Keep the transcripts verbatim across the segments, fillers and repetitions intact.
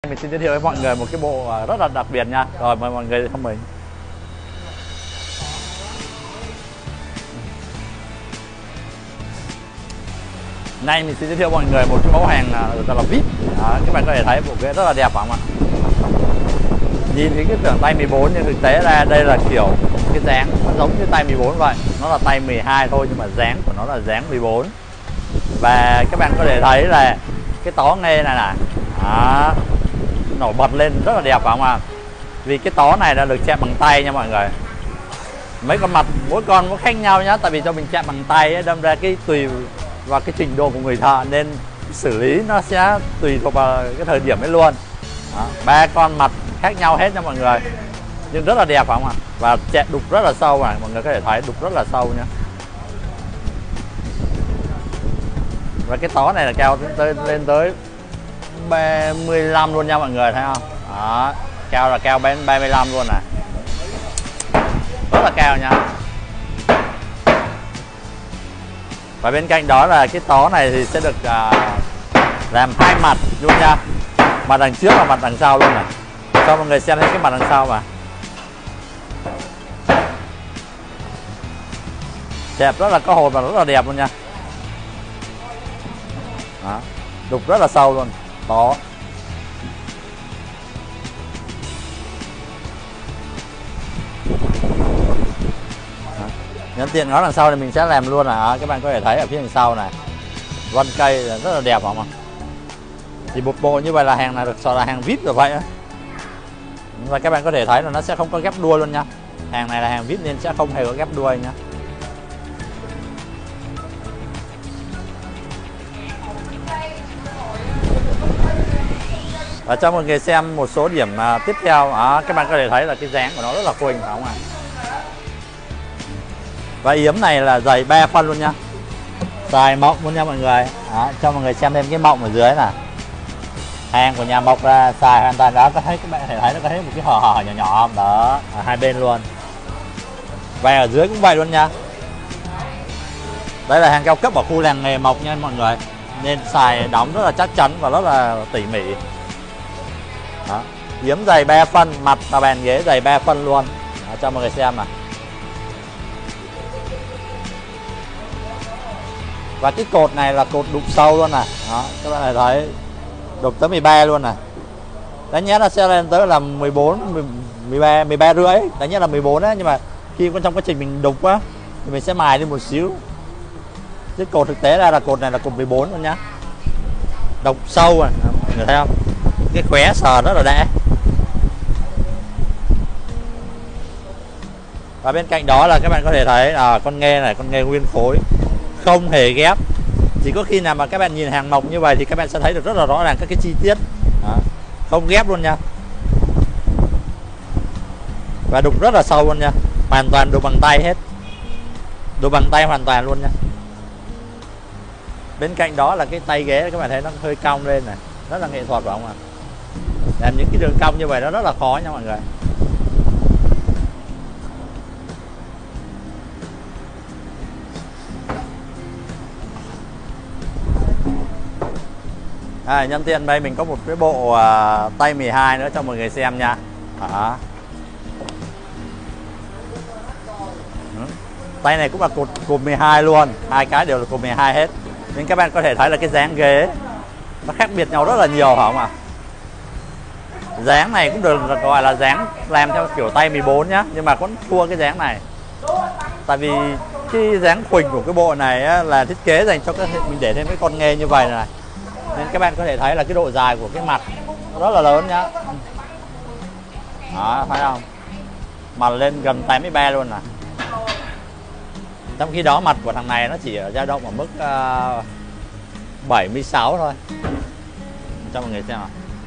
Mình xin giới thiệu với mọi người một cái bộ rất là đặc biệt nha. Rồi mời mọi người theo mình. Nay mình xin giới thiệu với mọi người một cái mẫu hàng được gọi là vê i pê. Đó, các bạn có thể thấy bộ ghế rất là đẹp phải không ạ? Nhìn cái tưởng tay mười bốn nhưng thực tế ra đây là kiểu cái dáng nó giống như tay mười bốn vậy. Nó là tay mười hai thôi nhưng mà dáng của nó là dáng mười bốn. Và các bạn có thể thấy là cái tó nghe này nè, đó, nổi bật lên rất là đẹp phải không ạ? Vì cái tó này đã được chạm bằng tay nha mọi người. Mấy con mặt mỗi con có khác nhau nhá, tại vì cho mình chạm bằng tay ấy, đâm ra cái tùy vào cái trình độ của người thợ nên xử lý nó sẽ tùy thuộc vào cái thời điểm ấy luôn. Ba con mặt khác nhau hết nha mọi người, nhưng rất là đẹp phải không ạ? Và chạm đục rất là sâu này, mọi người có thể thấy đục rất là sâu nhá. Và cái tó này là cao tới lên tới ba mươi lăm luôn nha mọi người, thấy không? Đó, cao là cao bên ba mươi lăm luôn này, rất là cao nha. Và bên cạnh đó là cái tó này thì sẽ được uh, làm hai mặt luôn nha, mặt đằng trước và mặt đằng sau luôn này. Cho mọi người xem thấy cái mặt đằng sau mà đẹp, rất là có hồn và rất là đẹp luôn nha. Đó, đục rất là sâu luôn tó. Nhân tiện ngó đằng sau thì mình sẽ làm luôn là các bạn có thể thấy ở phía đằng sau này vân cây rất là đẹp không ạ? Thì một bộ như vậy là hàng này được gọi là hàng vê i pê rồi vậy á. Và các bạn có thể thấy là nó sẽ không có ghép đuôi luôn nha. Hàng này là hàng vê i pê nên sẽ không hề có ghép đuôi nha. Và cho mọi người xem một số điểm uh, tiếp theo, à, các bạn có thể thấy là cái dáng của nó rất là khuynh phải không ạ? Và yếm này là giày ba phân luôn nha, dài mộng luôn nha mọi người. Đó, cho mọi người xem thêm cái mộng ở dưới nè. Hàng của nhà Mộc ra xài hoàn toàn đó, có thấy các bạn có thể thấy nó có thấy một cái hở hở nhỏ nhỏ không? Đó, ở hai bên luôn. Và ở dưới cũng vậy luôn nha. Đây là hàng cao cấp ở khu làng nghề Mộc nha mọi người, nên xài đóng rất là chắc chắn và rất là tỉ mỉ. Đó, yếm giày ba phân, mặt và bàn ghế giày ba phân luôn. Đó, cho mọi người xem mà. Và cái cột này là cột đục sâu luôn nè. Đó, các bạn thấy đục tới mười ba luôn nè. Đáng nhẽ nó sẽ lên tới là mười bốn, mười ba, mười ba rưỡi. Đáng nhẽ là mười bốn á, nhưng mà khi trong quá trình mình đục á thì mình sẽ mài đi một xíu. Chứ cột thực tế ra là cột này là cột mười bốn luôn nhá. Đục sâu rồi, mọi người thấy không? Cái khóe sờ rất là đã. Và bên cạnh đó là các bạn có thể thấy à, con nghe này, con nghe nguyên khối, không hề ghép. Chỉ có khi nào mà các bạn nhìn hàng Mộc như vậy thì các bạn sẽ thấy được rất là rõ ràng các cái chi tiết. Đó, không ghép luôn nha. Và đục rất là sâu luôn nha, hoàn toàn đục bằng tay hết, đục bằng tay hoàn toàn luôn nha. Bên cạnh đó là cái tay ghế các bạn thấy nó hơi cong lên này, rất là nghệ thuật phải không ạ? Làm những cái đường cong như vậy nó rất là khó nha mọi người. À, nhân tiện đây mình có một cái bộ uh, tay mười hai nữa cho mọi người xem nha. Đó. Ừ. Tay này cũng là cột cột mười hai luôn, hai cái đều là cột mười hai hết. Nên các bạn có thể thấy là cái dáng ghế nó khác biệt nhau rất là nhiều phải không ạ? Dáng này cũng được gọi là dáng làm theo kiểu tay mười bốn nhá, nhưng mà vẫn thua cái dáng này. Tại vì cái dáng khuỳnh của cái bộ này á, là thiết kế dành cho các mình để thêm cái con nghe như vậy này. Nên các bạn có thể thấy là cái độ dài của cái mặt rất là lớn nhá. Đó, thấy không? Mặt lên gần tám mươi ba luôn nè. Trong khi đó mặt của thằng này nó chỉ ở dao động ở mức uh, bảy mươi sáu thôi. Cho mọi người xem nào.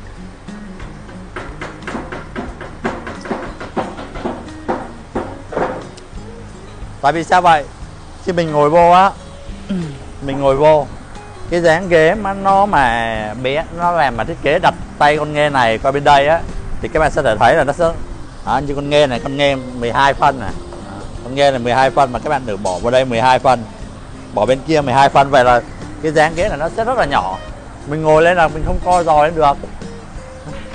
Tại vì sao vậy? Khi mình ngồi vô á, mình ngồi vô cái dáng ghế mà nó mà bé, nó làm mà thiết kế đặt tay con nghe này qua bên đây á, thì các bạn sẽ thể thấy là nó sẽ à, như con nghe này, con nghe mười hai phân này, à, con nghe này mười hai phân mà các bạn được bỏ vào đây mười hai phân, bỏ bên kia mười hai phân, vậy là cái dáng ghế này nó sẽ rất là nhỏ. Mình ngồi lên là mình không co giò lên được.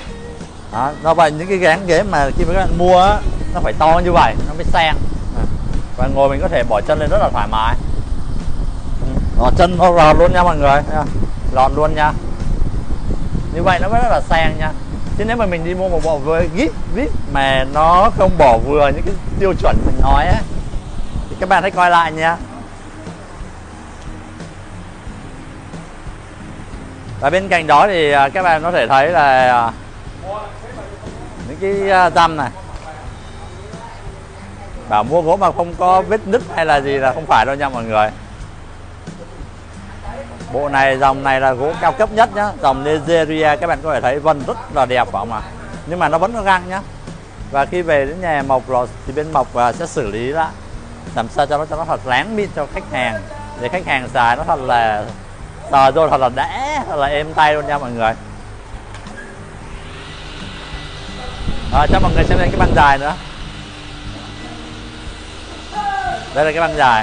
Đó, do vậy những cái gán ghế mà khi mà các bạn mua á, nó phải to như vậy nó mới sang. Và ngồi mình có thể bỏ chân lên rất là thoải mái. Đó, chân nó lọt luôn nha mọi người, lọt luôn nha. Như vậy nó mới rất là sang nha. Chứ nếu mà mình đi mua một bộ với vê i pê vê i pê mà nó không bỏ vừa những cái tiêu chuẩn mình nói á, thì các bạn hãy coi lại nha. Và bên cạnh đó thì các bạn có thể thấy là những cái răm này, bảo mua gỗ mà không có vết nứt hay là gì là không phải đâu nha mọi người. Bộ này, dòng này là gỗ cao cấp nhất nhá, dòng Nigeria. Các bạn có thể thấy vân rất là đẹp phải không ạ? Nhưng mà nó vẫn có găng nhá. Và khi về đến nhà mộc rồi thì bên mộc sẽ xử lý lại, làm sao cho nó cho nó thật láng mịn cho khách hàng, để khách hàng xài nó thật là sờ vô thật là đã, thật là êm tay luôn nha mọi người. À, cho mọi người xem lên cái băng dài nữa. Đây là cái băng dài.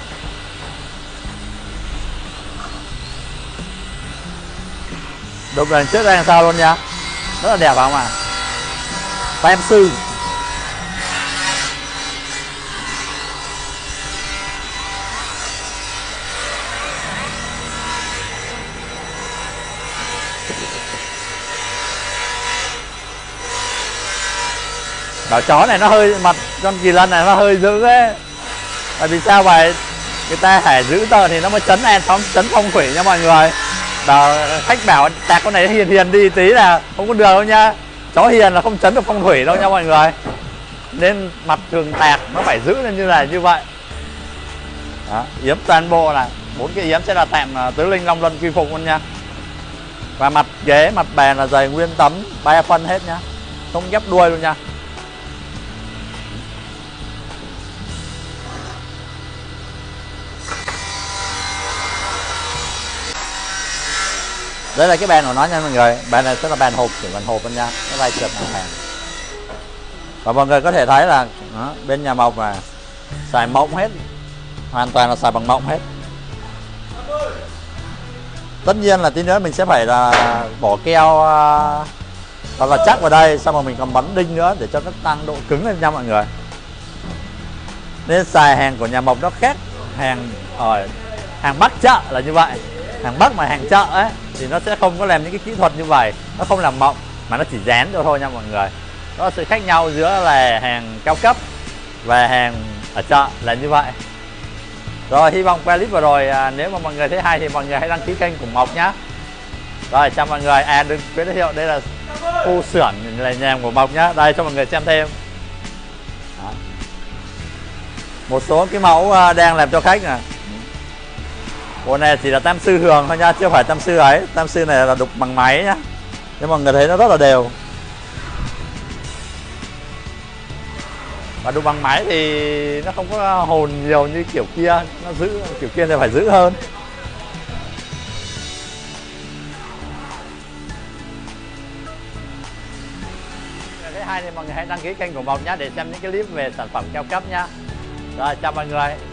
Đục đằng trước đằng sau luôn nha, rất là đẹp phải không ạ? Tem sư. Bảo chó này nó hơi, mặt con kỳ lân này nó hơi dữ ấy. Tại vì sao vậy? Người ta phải giữ tờ thì nó mới chấn an phong chấn phong thủy nha mọi người. Bảo khách bảo tạc con này hiền hiền đi tí là không có được đâu nha. Chó hiền là không chấn được phong thủy đâu nha mọi người. Nên mặt thường tạc nó phải giữ lên như là như vậy. Đó, yếm toàn bộ là bốn cái yếm sẽ là tạm tứ linh long luân quy phục luôn nha. Và mặt ghế, mặt bàn là dày nguyên tấm ba phân hết nhá, không ghép đuôi luôn nha. Đây là cái bàn của nó nha mọi người. Bàn này sẽ là bàn hộp, kiểu bàn hộp luôn nha, nó vai trượt hàng hàng. Và mọi người có thể thấy là đó, bên nhà mộc là xài mộng hết, hoàn toàn là xài bằng mộng hết. Tất nhiên là tí nữa mình sẽ phải là bỏ keo uh, hoặc là chắc vào đây, xong rồi mình còn bắn đinh nữa để cho nó tăng độ cứng lên nha mọi người. Nên xài hàng của nhà mộc nó khác hàng ở hàng Bắc chợ là như vậy. Hàng Bắc mà hàng chợ ấy thì nó sẽ không có làm những cái kỹ thuật như vậy, nó không làm mộng mà nó chỉ dán cho thôi nha mọi người. Đó là sự khác nhau giữa là hàng cao cấp và hàng ở chợ là như vậy. Rồi, hy vọng qua clip vừa rồi à, nếu mà mọi người thấy hay thì mọi người hãy đăng ký kênh của Mộc nhá. Rồi, chào mọi người. À, đừng quên giới thiệu đây là khu xưởng là nhà của Mộc nhá. Đây cho mọi người xem thêm. Đó. Một số cái mẫu đang làm cho khách nè. Bộ này chỉ là tam sư thường thôi nha, chứ không phải tam sư ấy. Tam sư này là đục bằng máy nhá. Nhưng mọi người thấy nó rất là đều. Và đục bằng máy thì nó không có hồn nhiều như kiểu kia, nó giữ kiểu kia thì phải giữ hơn. Thấy hay thì mọi người hãy đăng ký kênh của Mộc nhé để xem những cái clip về sản phẩm cao cấp nhá. Rồi, chào mọi người.